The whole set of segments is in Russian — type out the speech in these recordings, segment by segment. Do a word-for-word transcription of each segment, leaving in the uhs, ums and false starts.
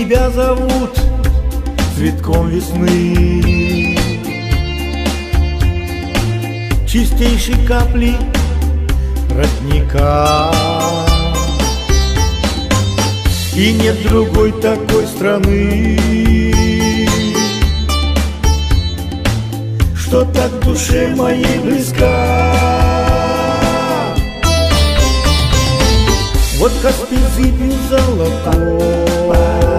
Тебя зовут цветком весны, чистейшей капли родника. И нет другой такой страны, что так душе моей близка. Вот Каспий зыбью золотой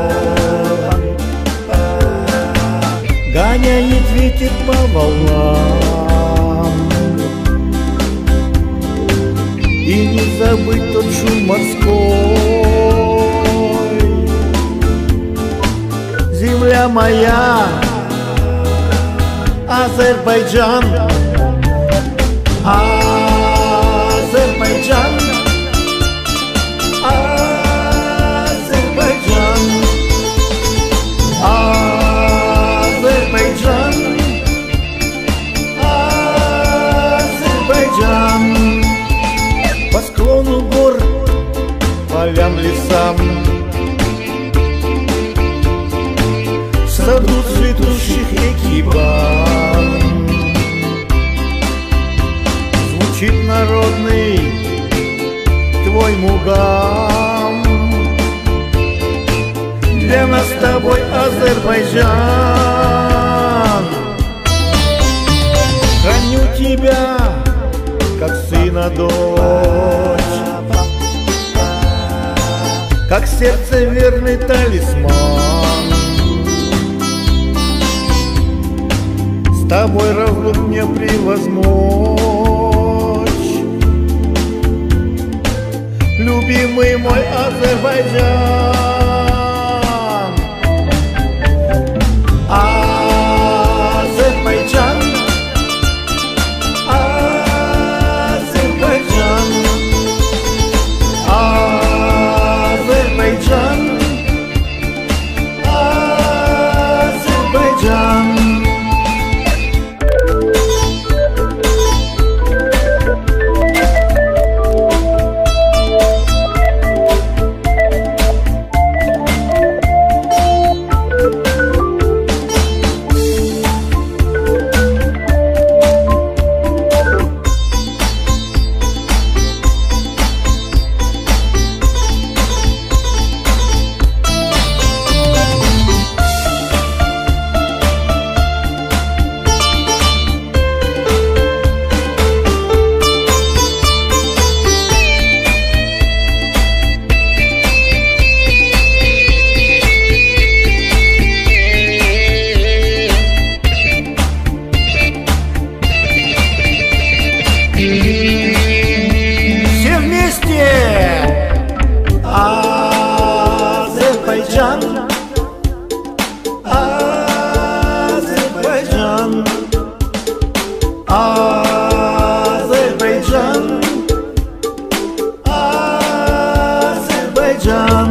гоняет ветер по волнам, и не забыть тот шум морской. Земля моя, Азербайджан, Азербайджан, Азербайджан, Азербайджан, Азербайджан. По склону гор, полям, лесам, в саду цветущих экибан звучит народный твой мугам. Для нас с тобой Азербайджан. Храню тебя, как сына дочь, как сердце верный талисман. С тобой разлук не превозмочь, любимый мой Азербайджан. Азербайджан, Азербайджан, Азербайджан, Азербайджан. Все вместе! Азербайджан, Азербайджан, Азербайджан, Азербайджан.